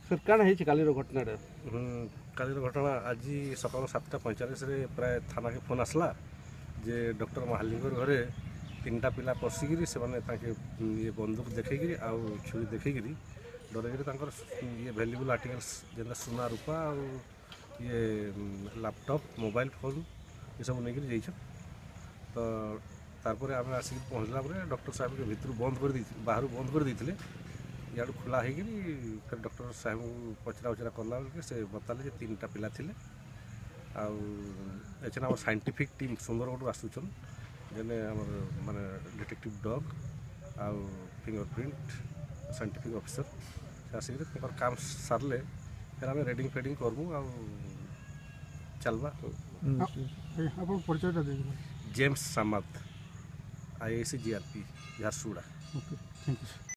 Sir कौन है कालीर घटना कालीर घटना आज सकाल 7:45 प्राय थाना के फोन आसला जे डॉक्टर महालिंगर घरे 3टा पिला पशिकी से ये बंदूक देखी आउ छुरी देखी डर ये भैल्यूबल आर्टिकल्स जेना सुना रूपा और ये लैपटॉप मोबाइल फोन ये सब नहीं जाइछ। तो तारपर आम आसिक पहुँचला डॉक्टर साहब के भितर बंद कर बाहर बंद कर देते इाड़ खोला हो फिर डॉक्टर साहब पचरा उचरा कला बेल से बताले 3टा पिला थिले आछन आम साइंटिफिक टीम सुंदरगढ़ आसुचन जेने आमर माने डिटेक्टिव डॉग आउ फिंगरप्रिंट साइंटिफिक ऑफिसर से आसिक काम सारे फिर आम रेडिंग फेडिंग करमु आ चलवा। James Samanta IAC GRP Jharsuguda.